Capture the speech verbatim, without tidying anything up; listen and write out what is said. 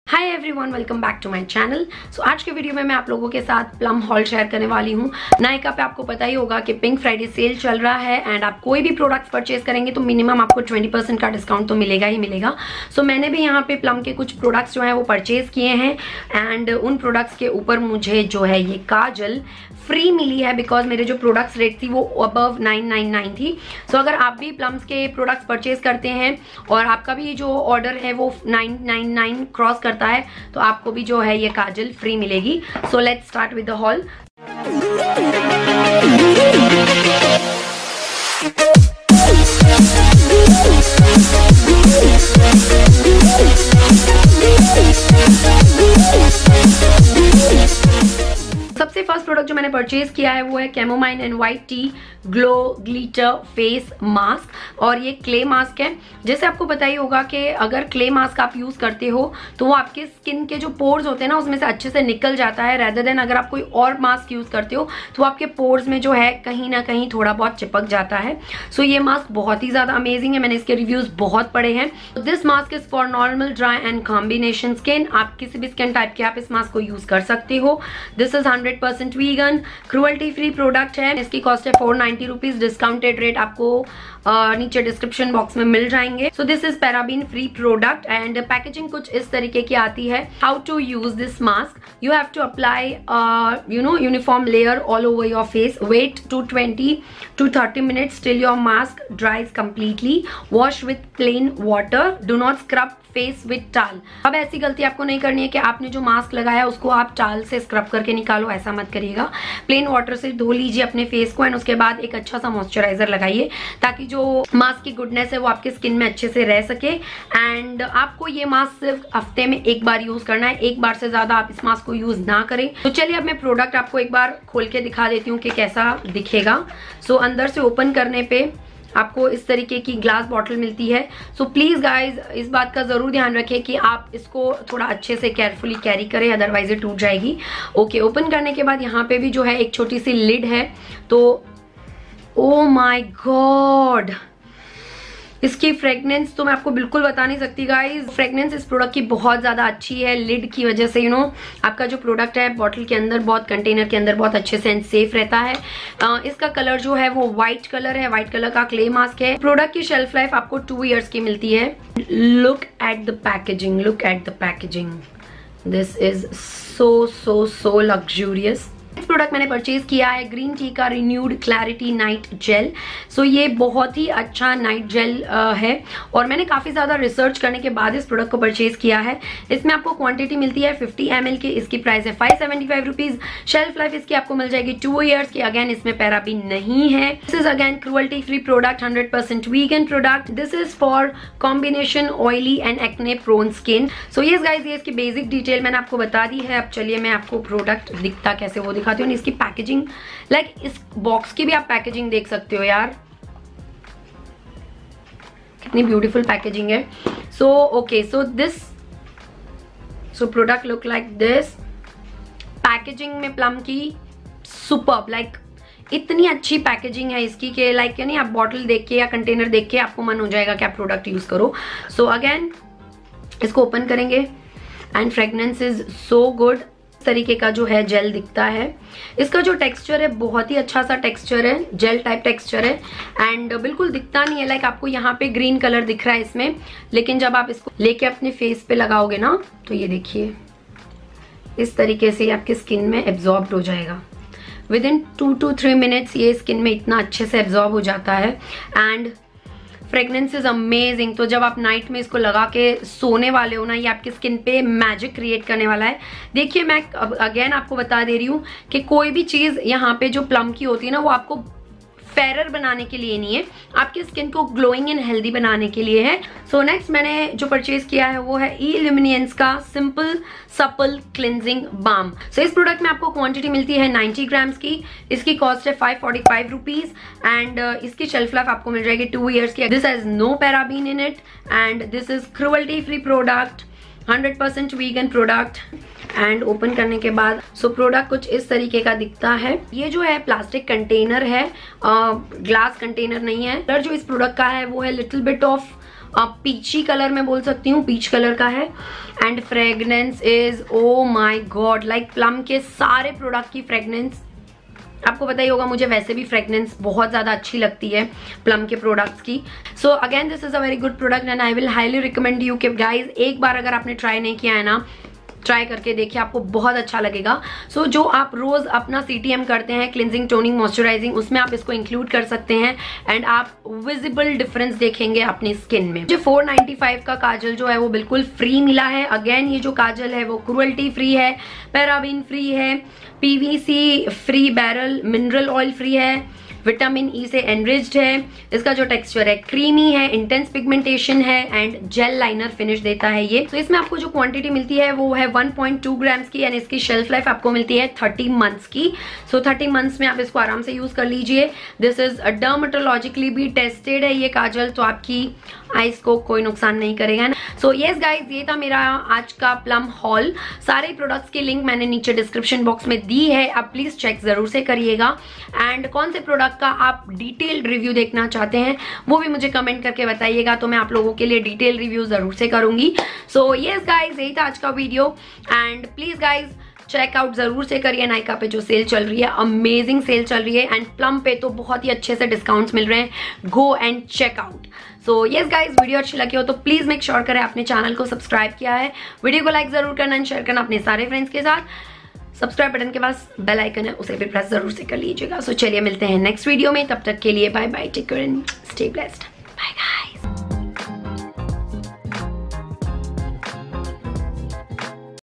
Hi everyone, welcome back to my channel. So आज के video में मैं आप लोगों के साथ प्लम हॉल शेयर करने वाली हूँ। नायका पे आपको पता ही होगा कि पिंक फ्राइडे सेल चल रहा है एंड आप कोई भी प्रोडक्ट्स परचेज करेंगे तो मिनिमम आपको ट्वेंटी परसेंट का डिस्काउंट तो मिलेगा ही मिलेगा। सो so, मैंने भी यहाँ पे प्लम के कुछ प्रोडक्ट्स जो हैं वो परचेज किए हैं एंड उन प्रोडक्ट्स के ऊपर मुझे जो है ये काजल फ्री मिली है बिकॉज मेरे जो प्रोडक्ट्स रेट थी वो अबव नाइन नाइन नाइन थी। सो so, अगर आप भी प्लम्स के प्रोडक्ट्स परचेज करते हैं और आपका भी जो ऑर्डर है वो नाइन नाइन नाइन क्रॉस करता है तो आपको भी जो है ये काजल फ्री मिलेगी। So let's start with the haul. सबसे फर्स्ट प्रोडक्ट जो मैंने परचेज किया है वो है कैमोमाइन and white tea glow glitter face mask और ये क्ले मास्क है। जैसे आपको पता ही होगा कि अगर क्ले मास्क आप यूज करते हो तो वो आपके स्किन के जो पोर्स होते हैं ना उसमें से अच्छे से निकल जाता है, रेदर देन अगर आप कोई और मास्क यूज करते हो तो आपके पोर्स में जो है कहीं ना कहीं थोड़ा बहुत चिपक जाता है। सो so, ये मास्क बहुत ही ज्यादा अमेजिंग है, मैंने इसके रिव्यूज बहुत पढ़े हैं। This mask is for normal dry and combination skin. आप किसी भी स्किन टाइप के आप इस मास्क को यूज कर सकते हो। This is hundred percent vegan cruelty free product है। इसकी कॉस्ट है four ninety rupees. Discounted rate आपको Uh, नीचे डिस्क्रिप्शन बॉक्स में मिल जाएंगे। So this is paraben free product and packaging कुछ इस तरीके की आती है। How to use this mask, you have to apply you know uniform layer all over your face. Wait to twenty to thirty minutes till your mask ड्राइज completely. Wash with plain water. Do not scrub face with towel. अब ऐसी गलती आपको नहीं करनी है कि आपने जो मास्क लगाया उसको आप टाल से स्क्रब करके निकालो, ऐसा मत करिएगा। प्लेन वाटर से धो लीजिए अपने फेस को एंड उसके बाद एक अच्छा सा मॉइस्चराइजर लगाइए ताकि जो मास्क की गुडनेस है वो आपके स्किन में अच्छे से रह सके। एंड आपको ये मास्क सिर्फ हफ्ते में एक बार यूज करना है, एक बार से ज्यादा आप इस मास्क को यूज ना करें। तो चलिए अब मैं प्रोडक्ट आपको एक बार खोल के दिखा देती हूँ कि कैसा दिखेगा। सो so, अंदर से ओपन करने पे आपको इस तरीके की ग्लास बॉटल मिलती है। सो प्लीज गाइज इस बात का जरूर ध्यान रखें कि आप इसको थोड़ा अच्छे से केयरफुली कैरी करें, अदरवाइज ये टूट जाएगी। ओके, ओपन करने के बाद यहाँ पे भी जो है एक छोटी सी लिड है। तो ओ माय गॉड, इसकी फ्रेगनेंस तो मैं आपको बिल्कुल बता नहीं सकती गाइज। फ्रेगनेंस इस प्रोडक्ट की बहुत ज्यादा अच्छी है लिड की वजह से। यू नो आपका जो प्रोडक्ट है बॉटल के अंदर बहुत, कंटेनर के अंदर बहुत अच्छे से एंड सेफ रहता है। आ, इसका कलर जो है वो व्हाइट कलर है, व्हाइट कलर का क्ले मास्क है। प्रोडक्ट की शेल्फ लाइफ आपको टू इयर्स की मिलती है। Look at the packaging, look at the packaging. This is so so so luxurious. इस प्रोडक्ट मैंने परचेज किया है ग्रीन टी का renewed clarity night gel. So ये बहुत ही अच्छा नाइट जेल है और मैंने काफी ज्यादा रिसर्च करने के बाद इस प्रोडक्ट को परचेज किया है। इसमें आपको क्वांटिटी मिलती है फिफ्टी एम एल की। इसकी प्राइस है five seventy five rupees. Shelf life इसकी आपको मिल जाएगी टू इयर्स की। अगेन इसमें पैराबीन नहीं है। This is again cruelty free product, hundred percent vegan product. This is for combination oily and acne prone skin. So yes guys, ये इसकी बेसिक डिटेल मैंने आपको बता दी है। अब चलिए मैं आपको प्रोडक्ट दिखता कैसे वो दिखाती हूँ। इसकी पैकेजिंग लाइक like, इस बॉक्स की भी आप पैकेजिंग देख सकते हो यार, कितनी ब्यूटीफुल पैकेजिंग है। So okay, so this so product look like this. Packaging में प्लम की सुपर्ब, लाइक इतनी अच्छी पैकेजिंग है इसकी कि लाइक यानी आप बॉटल देख के या कंटेनर देख के आपको मन हो जाएगा कि आप प्रोडक्ट यूज करो। सो so, अगेन इसको ओपन करेंगे and fragrance is so good. तरीके का जो है जेल दिखता है। इसका जो टेक्सचर है बहुत ही अच्छा सा टेक्सचर है, जेल टाइप टेक्सचर है एंड बिल्कुल दिखता नहीं है लाइक आपको यहाँ पे ग्रीन कलर दिख रहा है इसमें, लेकिन जब आप इसको लेके अपने फेस पे लगाओगे ना तो ये देखिए इस तरीके से आपके स्किन में एब्जॉर्ब हो जाएगा। Within two two three minutes ये स्किन में इतना अच्छे से एब्जॉर्ब हो जाता है एंड फ्रेग्रेंस इज अमेजिंग। तो जब आप नाइट में इसको लगा के सोने वाले हो ना, ये आपकी स्किन पे मैजिक क्रिएट करने वाला है। देखिए मैं अगेन आपको बता दे रही हूँ कि कोई भी चीज यहाँ पे जो प्लम की होती है ना वो आपको फेरर बनाने के लिए नहीं है, आपकी स्किन को ग्लोइंग एंड हेल्दी बनाने के लिए है। सो नेक्स्ट मैंने जो परचेज किया है वो है इल्यूमिनेंस का सिंपल सपल क्लिनजिंग बाम। सो इस प्रोडक्ट में आपको क्वांटिटी मिलती है नाइंटी ग्राम्स की। इसकी कॉस्ट है five forty five rupees and इसकी शेल्फ लाइफ आपको मिल जाएगी टू इयर्स की। This has no paraben in it and this is cruelty free product, hundred percent vegan product. And open करने के बाद सो प्रोडक्ट कुछ इस तरीके का दिखता है। ये जो है प्लास्टिक कंटेनर है, ग्लास कंटेनर नहीं है। कलर जो इस प्रोडक्ट का है वो है little bit of peachy colour में बोल सकती हूँ, पीच कलर का है। And fragrance is oh my god, like Plum के सारे प्रोडक्ट की फ्रेगनेंस, आपको पता ही होगा मुझे वैसे भी फ्रेगनेंस बहुत ज़्यादा अच्छी लगती है प्लम के प्रोडक्ट्स की। So again this is a very good product and I will highly recommend you कि गाइज एक बार अगर आपने ट्राई नहीं किया है ना, ट्राई करके देखिए, आपको बहुत अच्छा लगेगा। सो so, जो आप रोज अपना सीटीएम करते हैं, क्लिनजिंग, टोनिंग, मॉइस्चराइजिंग, उसमें आप इसको इंक्लूड कर सकते हैं एंड आप विजिबल डिफरेंस देखेंगे अपनी स्किन में। मुझे फोर नाइन्टी फाइव का काजल जो है वो बिल्कुल फ्री मिला है। अगेन ये जो काजल है वो क्रुएल्टी फ्री है, पैराबिन फ्री है, PVC free, barrel mineral oil free है, विटामिन ई से एनरिच्ड है, इसका जो टेक्सचर है क्रीमी है, इंटेंस पिगमेंटेशन है एंड जेल लाइनर फिनिश देता है ये। तो so, इसमें आपको जो क्वांटिटी मिलती है वो है वन पॉइंट टू ग्राम्स की एंड इसकी शेल्फ लाइफ आपको मिलती है थर्टी मंथ्स की। सो थर्टी मंथ्स में आप इसको आराम से यूज कर लीजिए। दिस इज डर्मेटोलॉजिकली भी टेस्टेड है ये काजल, तो आपकी आईज को कोई नुकसान नहीं करेगा। सो यस गाइज, ये था मेरा आज का प्लम हॉल। सारे प्रोडक्ट्स की लिंक मैंने नीचे डिस्क्रिप्शन बॉक्स में दी है, आप प्लीज चेक जरूर से करिएगा। एंड कौन से प्रोडक्ट का आप डिटेल्ड रिव्यू देखना चाहते हैं वो भी मुझे कमेंट करके बताइएगा, तो मैं आप लोगों के लिए डिटेल रिव्यू जरूर से करूंगी। सो यस गाइज, यही था आज का video and please guys check out जरूर से करिए। नायका पे जो सेल चल रही है, अमेजिंग सेल चल रही है एंड प्लम पे तो बहुत ही अच्छे से डिस्काउंट्स मिल रहे हैं, go and check out. So yes guys, video अच्छी लगी हो तो प्लीज मेक श्योर करें आपने चैनल को सब्सक्राइब किया है, वीडियो को लाइक जरूर करना एंड शेयर करना अपने सारे फ्रेंड्स के साथ। सब्सक्राइब बटन के पास बेल आइकन है, उसे भी प्रेस जरूर से कर लीजिएगा। सो चलिए मिलते हैं नेक्स्ट वीडियो में, तब तक के लिए bye bye, take care and stay blessed, bye guys.